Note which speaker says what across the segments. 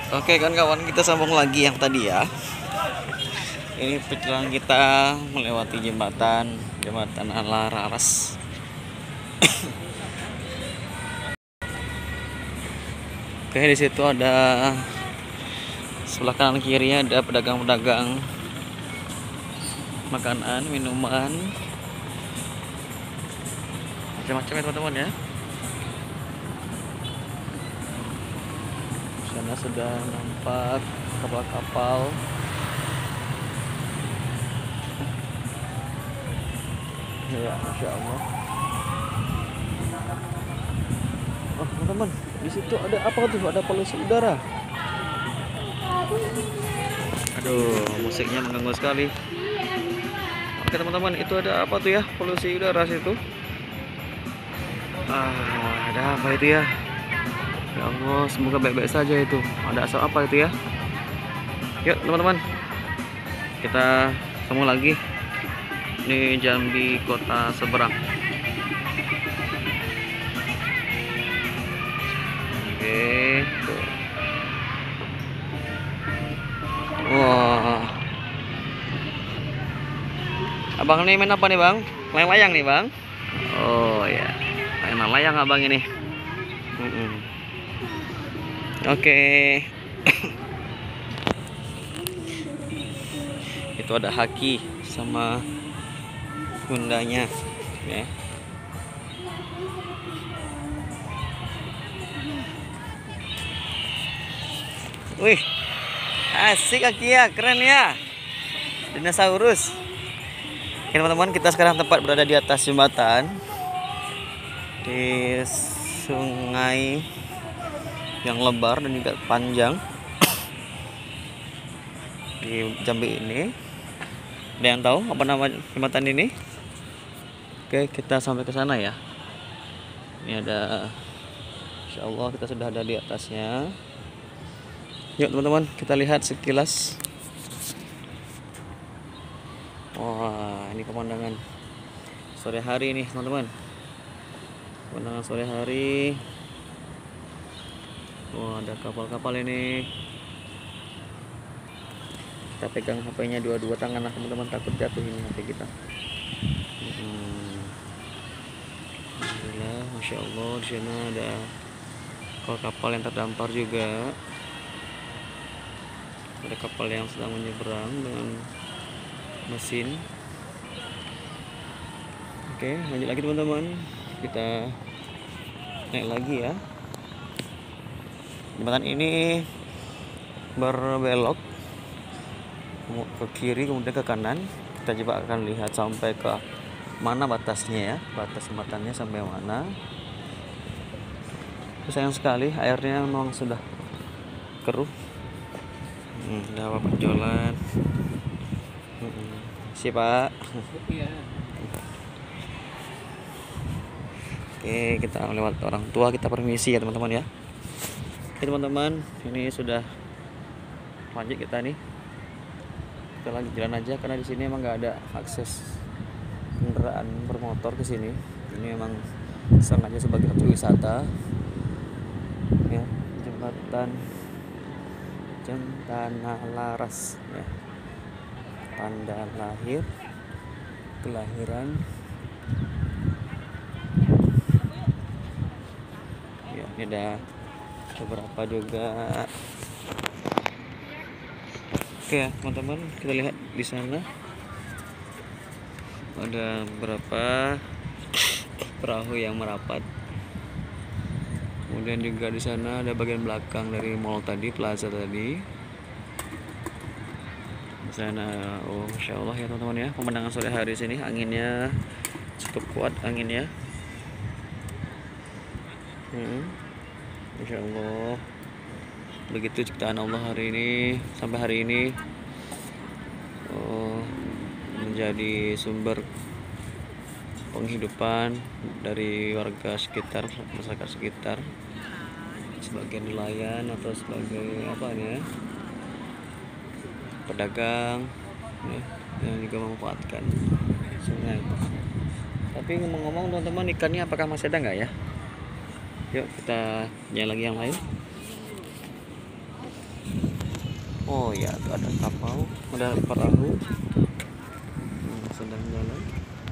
Speaker 1: Oke kan kawan, kita sambung lagi yang tadi ya. Ini perjalanan kita melewati jembatan Al-Laras. Oke, di situ ada sebelah kanan kirinya ada pedagang-pedagang makanan, minuman, macam-macam ya teman-teman ya. Di sana sudah nampak kapal-kapal. Ya, Masya Allah. Oh teman-teman, di situ ada apa tuh? Ada polusi udara. Aduh, musiknya mengganggu sekali. Oke teman-teman, itu ada apa tuh ya? Polusi udara situ. Ada apa itu ya? Ya Allah, semoga baik-baik saja itu. Ada asap apa itu ya? Yuk teman-teman, kita ketemu lagi. Ini Jambi kota seberang. Oke, tuh. Wah, abang ini main apa nih bang? Layang-layang nih bang? Oh ya, main layang abang ini. Oke. Itu ada Haki sama bundanya ya. Wih, asik Haki ya, keren ya, dinosaurus. Oke teman-teman, kita sekarang tepat berada di atas jembatan di sungai yang lebar dan juga panjang di Jambi ini. Ada yang tahu apa nama jembatan ini? Oke, kita sampai ke sana ya. Ini ada, Insya Allah kita sudah ada di atasnya. Yuk teman-teman, kita lihat sekilas. Wah, ini pemandangan sore hari nih teman-teman. Pemandangan sore hari. Wah, ada kapal-kapal ini. Kita pegang HP-nya dua-dua tangan lah teman-teman, takut jatuh ini HP kita. Alhamdulillah, Masya Allah, di sana ada kapal yang terdampar juga. Ada kapal yang sedang menyeberang dengan mesin. Oke, lanjut lagi teman-teman, kita naik lagi ya. Jembatan ini berbelok ke kiri kemudian ke kanan. Kita coba akan lihat sampai ke mana batasnya ya, batas jembatannya sampai mana. Sayang sekali airnya memang sudah keruh. Udah apa penjualan. Siapa? Oke, kita lewat orang tua, kita permisi ya teman-teman ya. Oke teman-teman, ini sudah lanjut kita nih. Kita lanjut jalan aja karena di sini emang nggak ada akses kendaraan bermotor ke sini. Ini emang sengaja sebagai objek wisata. Ya, jembatan Al-Laras ya. Tanda lahir, kelahiran. Ya, ini ada beberapa juga. Oke ya teman-teman, kita lihat di sana ada beberapa perahu yang merapat. Kemudian juga di sana ada bagian belakang dari mall tadi, plaza tadi. Di sana, oh Masya Allah ya teman-teman ya, pemandangan sore hari sini, anginnya cukup kuat anginnya. Masya Allah, begitu ciptaan Allah hari ini sampai hari ini. Menjadi sumber penghidupan dari warga sekitar, masyarakat sekitar, sebagian nelayan atau sebagai apa ya, pedagang ya, yang juga memanfaatkan sungai. Tapi ngomong-ngomong teman-teman, ikannya apakah masih ada nggak ya? Yuk kita jalan lagi yang lain. Oh ya, tuh ada kapal, ada perahu sedang jalan.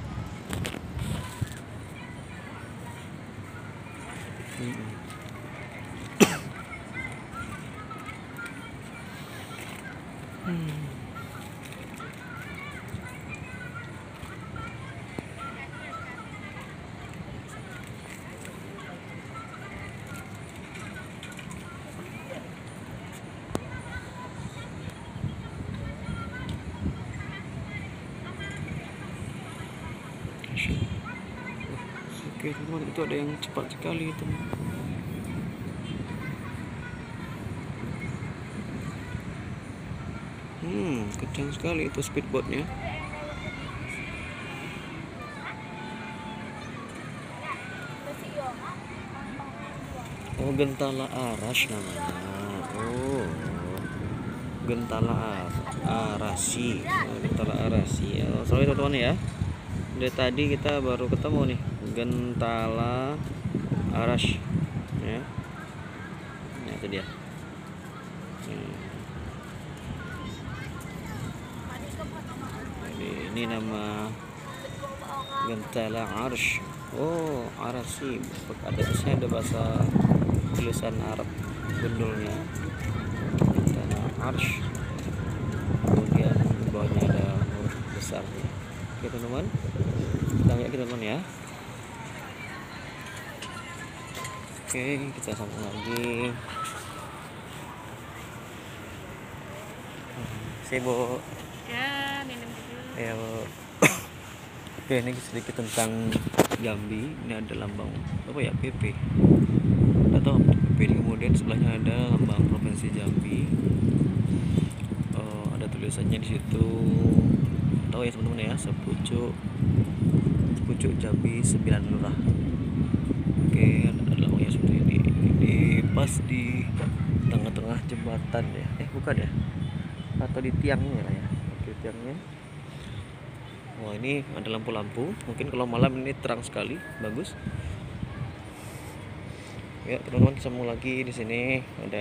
Speaker 1: Oke teman, itu ada yang cepat sekali teman. Kencang sekali itu speedboatnya. Oh, Gentala Aras namanya. Oh, Gentala Arasi. Oh, Gentala Arasi. Oh, sorry teman-teman ya. Dari tadi kita baru ketemu nih Gentala Aras ya. Nah, itu dia. Ini nama Gentala Arsh. Oh, Arasi. Ada bahasa tulisan Arab gundulnya. Gentala Arsh. Kemudian bawahnya ada huruf besar. Oke teman-teman, kita lihat teman-teman ya. Oke, kita sambung lagi. Bu.
Speaker 2: Ya, minum dulu.
Speaker 1: Ya, Bu. Oke, ini sedikit tentang Jambi. Ini ada lambang apa ya, PP atau PP. Kemudian sebelahnya ada lambang provinsi Jambi. Ada tulisannya di situ. Tahu ya teman-teman ya, sepucuk Jambi 9 lurah. Oke, ada lambangnya seperti ini. Ini pas di tengah-tengah jembatan ya. Bukan ya? Atau di tiangnya lah ya. Oke, tiangnya. Wah, ini ada lampu-lampu. Mungkin kalau malam ini terang sekali, bagus. Ya, teman-teman, ketemu lagi di sini ada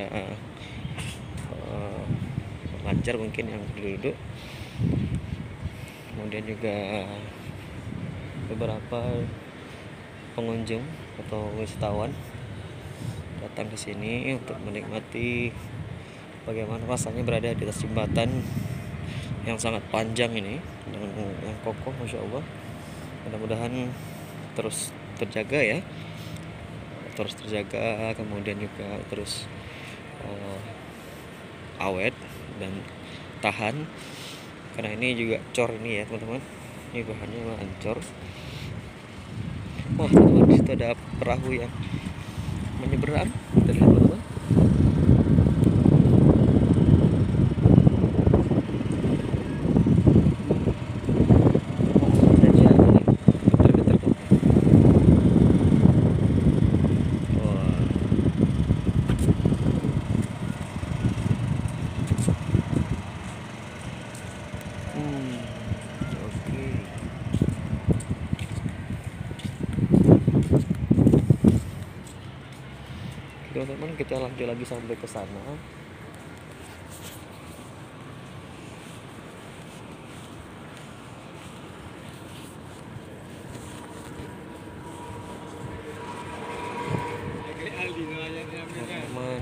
Speaker 1: lancar mungkin yang duduk. Kemudian juga beberapa pengunjung atau wisatawan datang ke sini untuk menikmati bagaimana rasanya berada di atas jembatan yang sangat panjang ini dengan yang kokoh, masya Allah. Mudah-mudahan terus terjaga ya, kemudian juga terus awet dan tahan, karena ini juga cor ini ya teman-teman. Ini bahannya memang cor. Wah teman-teman, di situ ada perahu yang menyeberang. Kita lihat teman-teman. Teman-teman, kita lanjut lagi sampai ke sana. Teman-teman,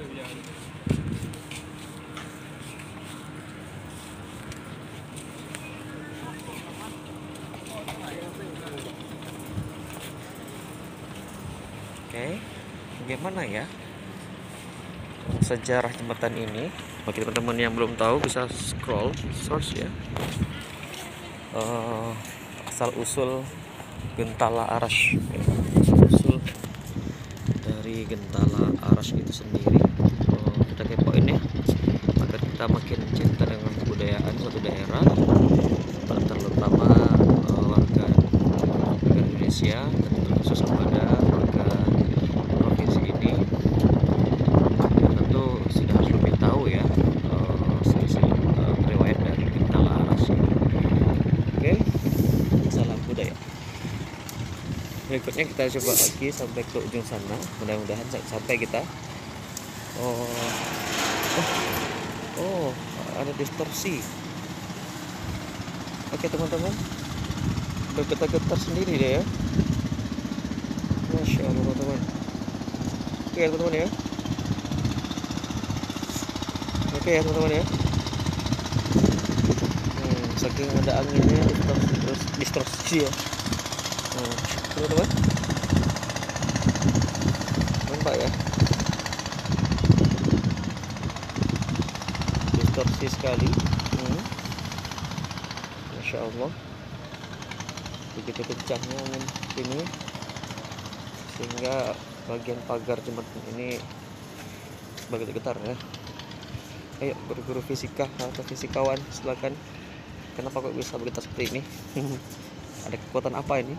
Speaker 1: oke, bagaimana ya sejarah jembatan ini? Bagi teman-teman yang belum tahu bisa scroll search ya. Asal usul Gentala Aras, usul dari Gentala Aras itu sendiri. Kita kepoin ya, agar kita makin cinta dengan kebudayaan suatu daerah, terutama warga Indonesia, dan terkhusus kepada warga provinsi ini. Tentu sudah harus lebih tahu ya riwayat dari Gentala Aras. Oke, salam budaya. Berikutnya kita coba lagi sampai ke ujung sana. Mudah-mudahan sampai kita. Oh, ada distorsi. Oke teman-teman, bergetar-getar sendiri deh ya. Masya Allah teman-teman. Oke ya teman-teman ya. Oke ya teman-teman ya. Saking ada anginnya distorsi ya. Teman-teman, nampak ya, distorsi sekali. Masya Allah, begitu kencangnya angin sini sehingga bagian pagar jembatan ini bergetar ya. Ayo guru-guru fisika atau fisikawan, silakan. Kenapa kok bisa bergetar seperti ini? Ada kekuatan apa ini?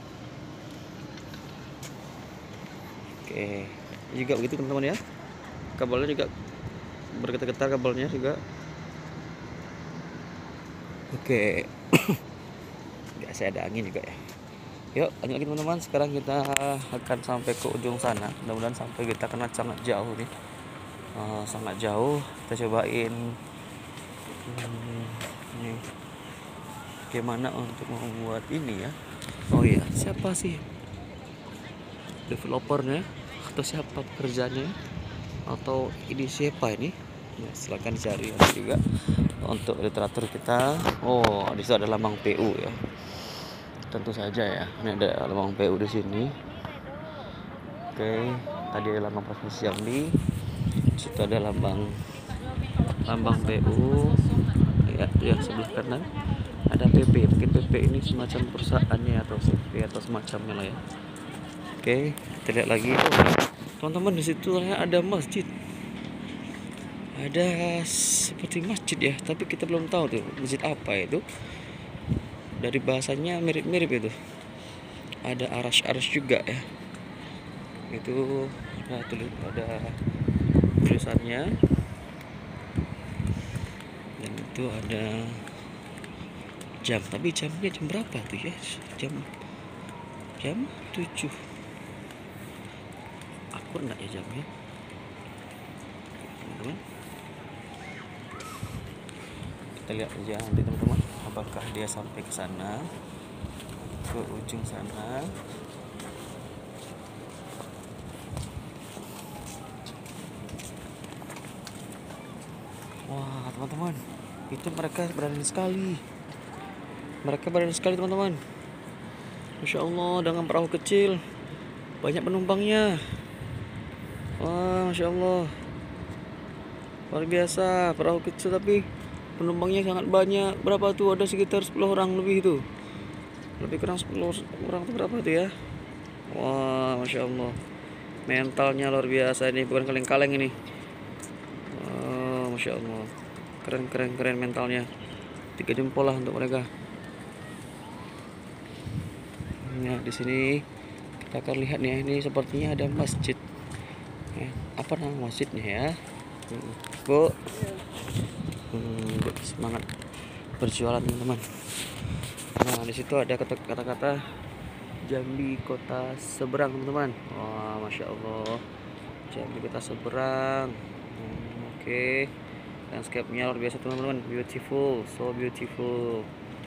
Speaker 1: Oke, juga begitu teman-teman ya. Kabelnya juga bergetar-getar, kabelnya juga. Oke. Biasa ada angin juga ya. Yuk lanjut lagi teman-teman. Sekarang kita akan sampai ke ujung sana. Mudah-mudahan sampai, kita karena sangat jauh nih. Sangat jauh. Kita cobain ini bagaimana untuk membuat ini ya. Oh iya, siapa sih developernya atau siapa pekerjanya atau ini siapa ini? Ya, silahkan cari juga untuk literatur kita. Oh, di situ ada lambang PU ya. Tentu saja ya, ini ada lambang PU di sini. Oke, tadi ada lambang Provinsi Jambi. Di situ ada lambang PU. Ya, sebelah kanan ada PP. Mungkin PP ini semacam perusahaannya atau CV atau semacamnya lah ya. Oke, kita lihat lagi. Teman-teman, di situ ada masjid. Ada seperti masjid ya, tapi kita belum tahu tuh masjid apa itu. Dari bahasanya mirip-mirip itu. Ada aras-aras juga ya. Itu ada tulisannya. Dan itu ada jam, tapi jamnya jam berapa tuh ya? Jam 7. Akur enggak ya jamnya? Teman-teman, kita lihat aja nanti teman-teman, apakah dia sampai ke sana, ke ujung sana. Wah teman-teman, itu mereka berani sekali. Teman-teman. Masya Allah, dengan perahu kecil, banyak penumpangnya. Wah, Masya Allah, luar biasa, perahu kecil tapi penumpangnya sangat banyak. Berapa tuh? Ada sekitar 10 orang lebih itu. Lebih kurang 10 orang itu berapa tuh ya? Wah, Masya Allah, mentalnya luar biasa ini, bukan kaleng-kaleng ini. Wah, Masya Allah, keren mentalnya. 3 jempol lah untuk mereka. Nah, di sini kita akan lihat nih, ini sepertinya ada masjid. Ya, apa nama masjidnya ya? Bu, semangat berjualan teman-teman. Nah, di situ ada kata-kata Jambi Kota Seberang teman-teman. Wah, Masya Allah, Jambi Kota Seberang. Oke. Landscape-nya luar biasa teman-teman, beautiful, so beautiful.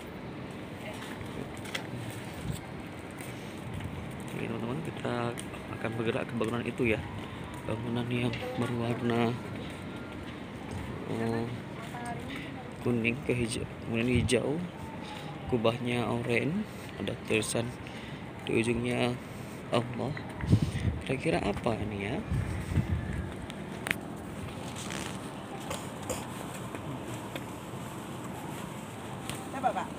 Speaker 1: Oke teman-teman, kita akan bergerak ke bangunan itu ya, bangunan yang berwarna kuning ke hijau, kemudian hijau, kubahnya oranye, ada tulisan di ujungnya Allah. Kira-kira apa ini ya?
Speaker 2: Pak.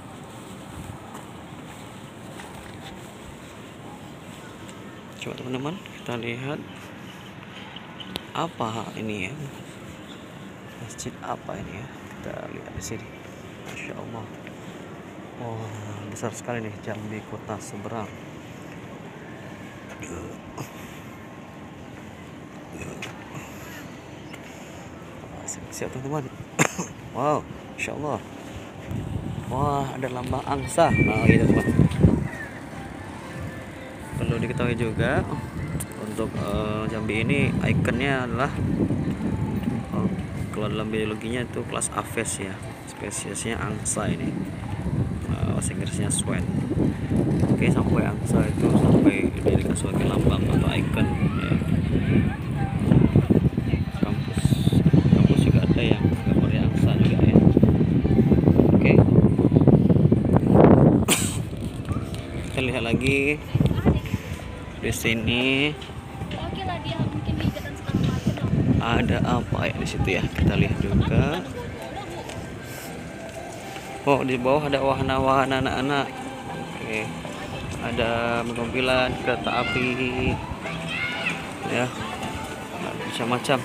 Speaker 1: Coba teman-teman kita lihat apa ini ya, masjid apa ini ya, kita lihat di sini. Masya Allah, wah besar sekali nih, Jambi Kota Seberang. Siap teman-teman. Wow, Masya Allah. Wah, ada lambang angsa. Nah gitu teman. Perlu diketahui juga untuk Jambi ini ikonnya adalah Kalau dalam biologinya itu kelas Aves ya, spesiesnya angsa ini. Bahasa Inggrisnya swan. Oke, sampai angsa itu sampai dijadikan sebagai lambang atau icon ya. Kampus juga ada yang gambarnya angsa juga ya. Oke, kita lihat lagi di sini ada apa ya di situ ya, kita lihat juga. Oh, di bawah ada wahana-wahana anak-anak. Oke, ada mobilan, kereta api ya, macam-macam.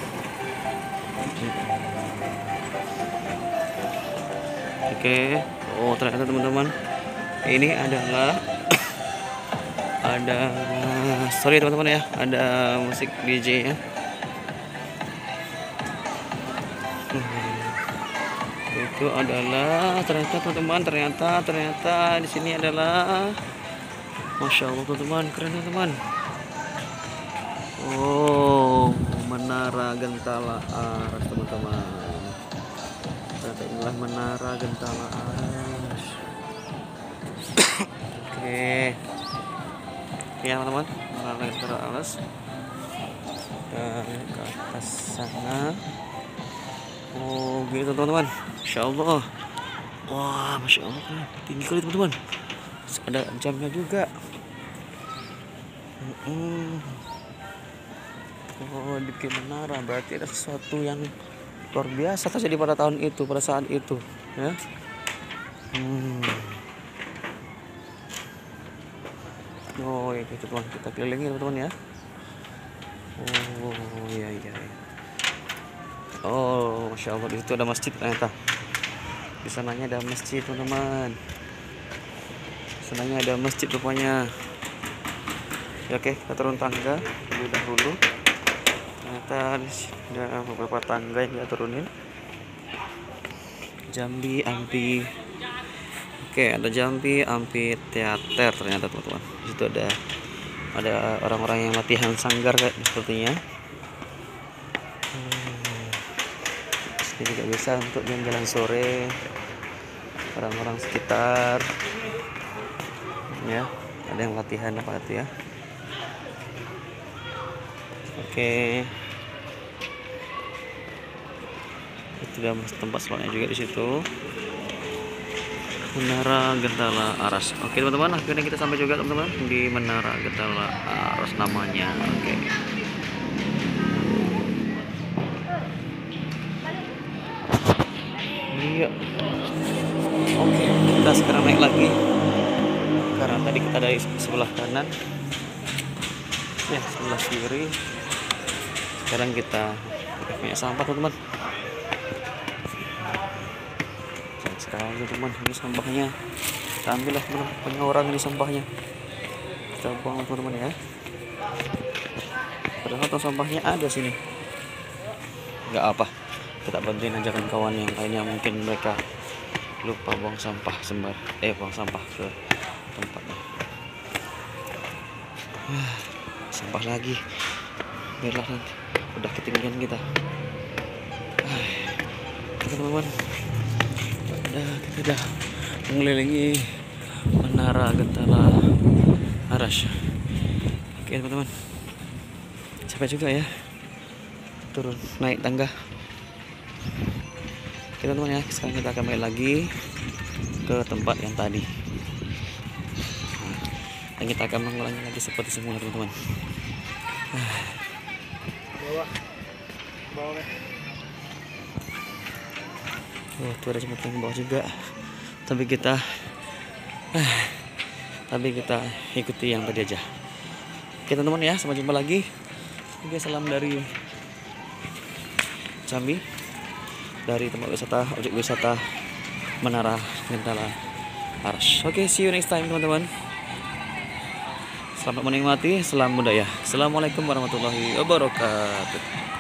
Speaker 1: Oke, oh ternyata teman-teman ini adalah sorry teman-teman ya, ada musik DJ ya. Itu adalah ternyata teman-teman, ternyata di sini adalah, masya Allah teman-teman, keren teman-teman. Oh, Menara Gentala Aras teman-teman. Ternyata inilah Menara Gentala Aras. Oke, ya teman-teman, Menara Gentala Aras. Dan ke atas sana. Oh gitu teman-teman, Masya Allah. Wah, Masya Allah, tinggi kali teman-teman. Ada jamnya juga. Oh, bikin menara, berarti ada sesuatu yang luar biasa terjadi pada tahun itu, pada saat itu ya. Oh itu teman, kita kelilingi teman-teman ya. Oh iya. Oh, Masya Allah, di situ ada masjid ternyata. Di sananya ada masjid teman-teman. Di sananya ada masjid rupanya. Ya, oke, kita turun tangga terlebih dahulu. Ternyata ada beberapa tangga yang kita turunin. Jambi Ampi. Oke, ada Jambi Ampi Teater ternyata teman-teman. Di situ ada orang-orang yang latihan sanggar kayak sepertinya. Ini juga bisa untuk jalan-jalan sore, orang-orang sekitar ya, ada yang latihan apa itu ya. Oke, itu ada tempat slotnya juga di situ, Menara Gentala Aras. Oke teman-teman, akhirnya kita sampai juga teman-teman di Menara Gentala Aras namanya. Oke. Iya. Oke, kita sekarang naik lagi karena tadi kita dari sebelah kanan ya, sebelah kiri. Sekarang kita punya sampah teman-teman. Sekali teman, ini sampahnya kita ambil lah teman, banyak orang ini sampahnya, kita buang teman-teman ya. Padahal tuh sampahnya ada sini, nggak apa, kita bantuin aja kan kawan yang lainnya, mungkin mereka lupa buang sampah buang sampah ke tempatnya. Sampah lagi, biarlah nanti udah ketinggian kita. Teman-teman, kita udah mengelilingi Menara Gentala Aras. Oke teman-teman, capek juga ya turun naik tangga. Oke teman-teman ya, sekarang kita akan balik lagi ke tempat yang tadi, dan kita akan mengulangi lagi seperti semula teman-teman. Oh, tuh ada jembatan bawah juga, tapi kita ikuti yang tadi aja. Oke teman-teman ya, sampai jumpa lagi. Oke, salam dari Jambi, dari tempat wisata, objek wisata Menara Gentala Aras. Oke, see you next time teman-teman. Selamat menikmati, salam budaya. Assalamualaikum warahmatullahi wabarakatuh.